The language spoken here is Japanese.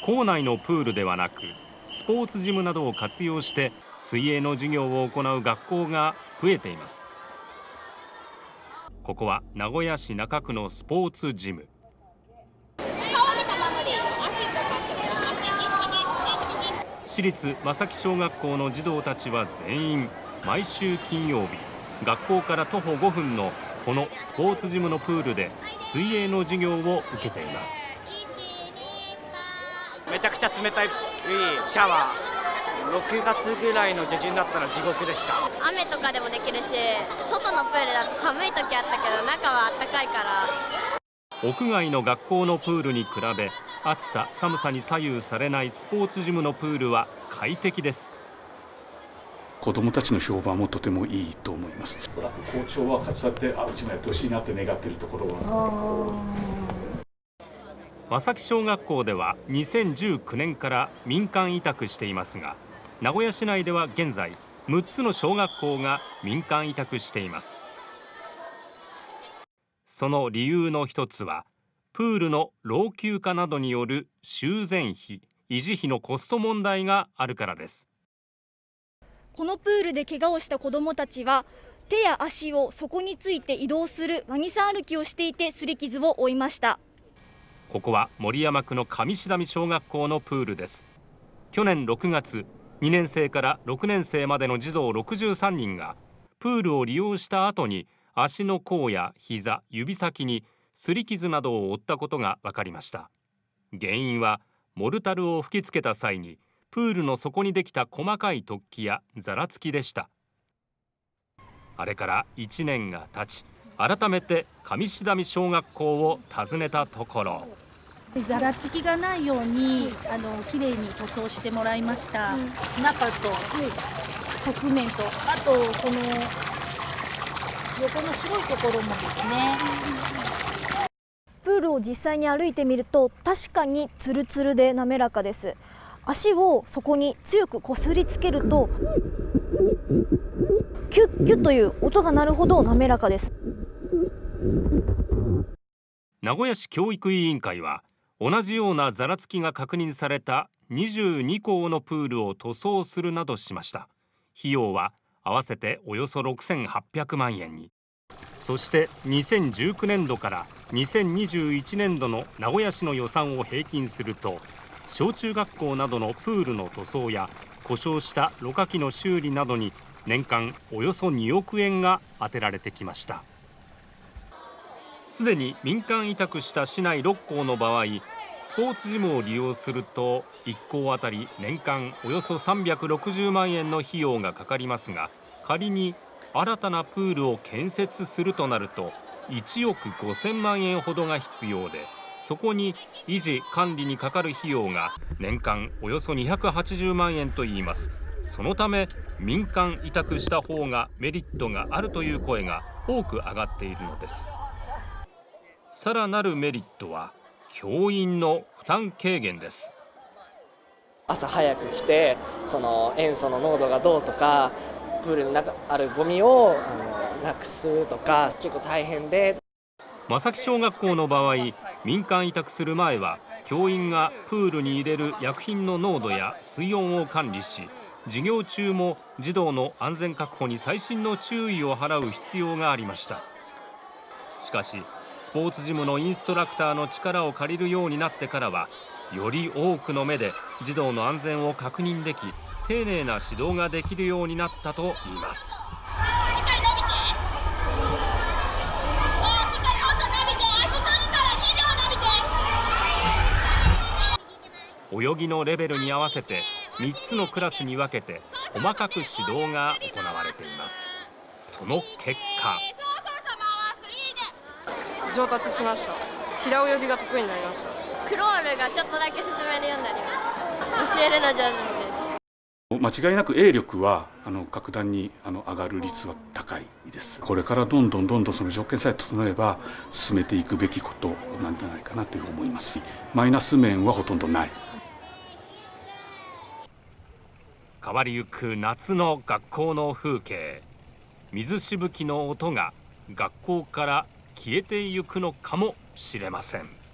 校内のプールではなくスポーツジムなどを活用して水泳の授業を行う学校が増えています。ここは名古屋市中区のスポーツジム。市立正木小学校の児童たちは全員毎週金曜日、学校から徒歩5分のこのスポーツジムのプールで水泳の授業を受けています。 めちゃくちゃ冷たいシャワー、6月ぐらいの下旬だったら地獄でした。 雨とかでもできるし、外のプールだと寒い時あったけど中は暖かいから。 屋外の学校のプールに比べ暑さ寒さに左右されないスポーツジムのプールは快適です。 子どもたちの評判もとてもいいと思います。 おそらく校長はそうやってうちもやってほしいなって願っているところは。 正木小学校では2019年から民間委託していますが、名古屋市内では現在6つの小学校が民間委託しています。その理由の一つはプールの老朽化などによる修繕費・維持費のコスト問題があるからです。 このプールで怪我をした子どもたちは手や足を底について移動するワニさん歩きをしていて擦り傷を負いました。 ここは守山区の上志段小学校のプールです。去年6月、2年生から6年生までの児童63人がプールを利用した後に足の甲や膝、指先に擦り傷などを負ったことが分かりました。原因はモルタルを吹きつけた際にプールの底にできた細かい突起やざらつきでした。あれから1年が経ち、改めて上志段小学校を訪ねたところ、 ざらつきがないようにきれいに塗装してもらいました。中と側面と、あとこの横の白いところもですね。 プールを実際に歩いてみると確かにツルツルで滑らかです。足をそこに強くこすりつけるとキュッキュッという音が鳴るほど滑らかです。 名古屋市教育委員会は同じようなざらつきが確認された22校のプールを塗装するなどしました。費用は合わせておよそ6800万円に。そして2019年度から2021年度の名古屋市の予算を平均すると、小中学校などのプールの塗装や故障したろ過器の修理などに年間およそ2億円が充てられてきました。すでに民間委託した市内6校の場合、スポーツジムを利用すると1校あたり年間およそ360万円の費用がかかりますが、仮に新たなプールを建設するとなると1億5000万円ほどが必要で、そこに維持管理にかかる費用が年間およそ280万円といいます。そのため民間委託した方がメリットがあるという声が多く上がっているのです。さらなるメリットは教員の負担軽減です。 朝早く来て、その塩素の濃度がどうとか、プールの中あるゴミをなくすとか結構大変で。 正木小学校の場合、民間委託する前は教員がプールに入れる薬品の濃度や水温を管理し、授業中も児童の安全確保に細心の注意を払う必要がありました。しかしスポーツジムのインストラクターの力を借りるようになってからは、より多くの目で児童の安全を確認でき、丁寧な指導ができるようになったといいます。泳ぎのレベルに合わせて3つのクラスに分けて細かく指導が行われています。その結果、 上達しました。平泳ぎが得意になりました。 クロールがちょっとだけ進めるようになりました。教えるの上手です。 間違いなく泳力は格段に上がる率は高いです。これからどんどんその条件さえ整えば進めていくべきことなんじゃないかなというふうに思います。マイナス面はほとんどない。 変わりゆく夏の学校の風景、水しぶきの音が学校から消えてゆくのかもしれません。